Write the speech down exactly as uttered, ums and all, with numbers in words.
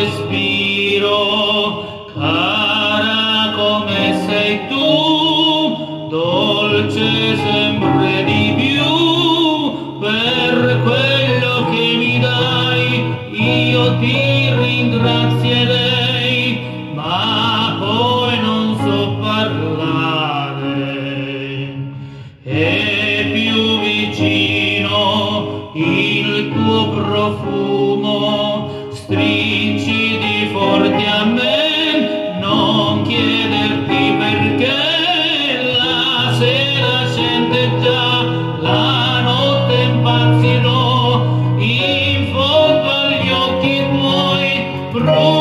respiro, cara come sei tu, dolce sempre di più, per quello che mi dai io ti ringrazierei, ma poi non so parlare. È più vicino il tuo profumo, stringi di forte a me, non chiederti perché. La sera scende già, la notte impazzirò, in fondo agli occhi tuoi